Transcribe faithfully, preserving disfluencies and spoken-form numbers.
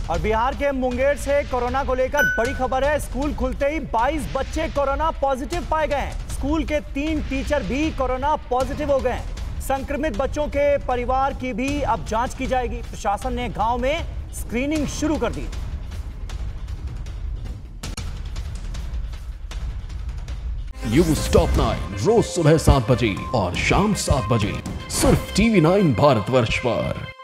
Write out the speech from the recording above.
और बिहार के मुंगेर से कोरोना को लेकर बड़ी खबर है। स्कूल खुलते ही बाईस बच्चे कोरोना पॉजिटिव पाए गए। स्कूल के तीन टीचर भी कोरोना पॉजिटिव हो गए। संक्रमित बच्चों के परिवार की भी अब जांच की जाएगी। प्रशासन ने गांव में स्क्रीनिंग शुरू कर दी। न्यूज़ टॉप नाइन रोज सुबह सात बजे और शाम सात बजे सिर्फ टीवी नाइन भारतवर्ष पर।